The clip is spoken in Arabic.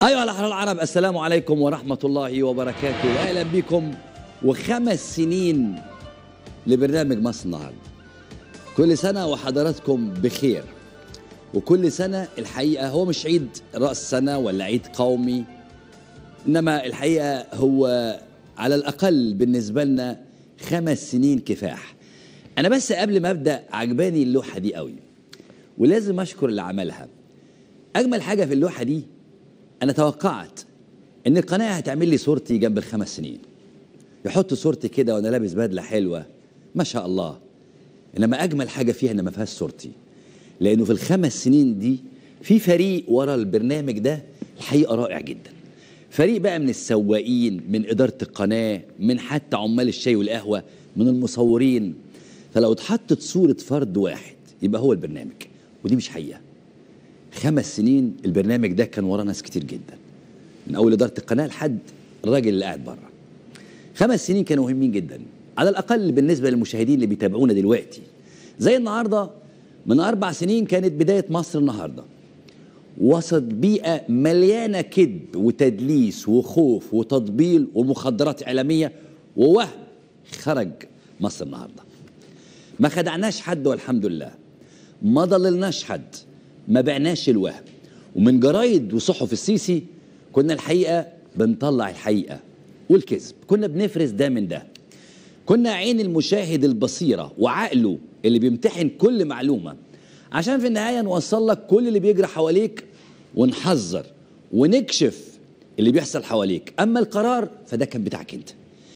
أيها الأحرار العرب، السلام عليكم ورحمة الله وبركاته، أهلا بكم. وخمس سنين لبرنامج مصر النهارده. كل سنة وحضراتكم بخير، وكل سنة الحقيقة هو مش عيد رأس السنة ولا عيد قومي، إنما الحقيقة هو على الأقل بالنسبة لنا 5 سنين كفاح. أنا بس قبل ما أبدأ، عجباني اللوحة دي قوي ولازم أشكر اللي عملها. أجمل حاجة في اللوحة دي، أنا توقعت إن القناة هتعمل لي صورتي جنب ال5 سنين، يحط صورتي كده وأنا لابس بدلة حلوة ما شاء الله. إنما أجمل حاجة فيها إن ما فيهاش صورتي، لأنه في ال5 سنين دي في فريق ورا البرنامج ده الحقيقة رائع جدا. فريق بقى من السواقين، من إدارة القناة، من حتى عمال الشاي والقهوة، من المصورين. فلو اتحطت صورة فرد واحد يبقى هو البرنامج، ودي مش حقيقة. 5 سنين البرنامج ده كان وراه ناس كتير جدا، من أول إدارة القناة لحد الراجل اللي قاعد بره. 5 سنين كانوا مهمين جدا، على الأقل بالنسبة للمشاهدين اللي بيتابعونا دلوقتي. زي النهاردة من 4 سنين كانت بداية مصر النهاردة، وسط بيئة مليانة كذب وتدليس وخوف وتطبيل ومخدرات إعلامية ووهم. خرج مصر النهاردة، ما خدعناش حد والحمد لله، ما ضللناش حد، ما بعناش الوهم. ومن جرايد وصحف السيسي كنا الحقيقة بنطلع الحقيقة والكذب، كنا بنفرز ده من ده. كنا عين المشاهد البصيرة وعقله اللي بيمتحن كل معلومة، عشان في النهاية نوصل لك كل اللي بيجري حواليك ونحذر ونكشف اللي بيحصل حواليك. أما القرار فده كان بتاعك انت.